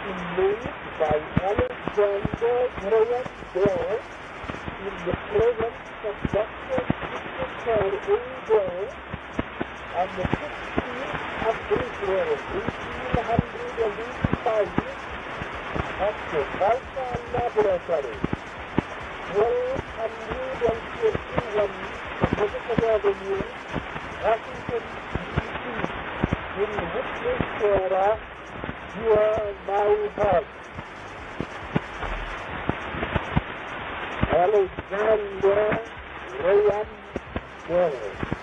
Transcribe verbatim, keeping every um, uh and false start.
made by Alexander Graham Bell in the presence of Doctor Christopher A. Bell on the sixteenth of April, eighteen eighty-five, at the Balkan Laboratory, twelve thirty-one Pacific Avenue, Washington, D C, in Witness Square, near my house. Alexander Graham Bell.